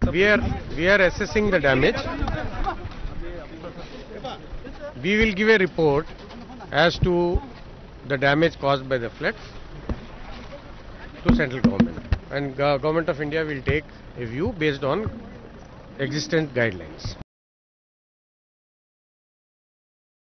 we are assessing the damage. We will give a report as to the damage caused by the floods to central government, and Government of India will take a view based on existent guidelines.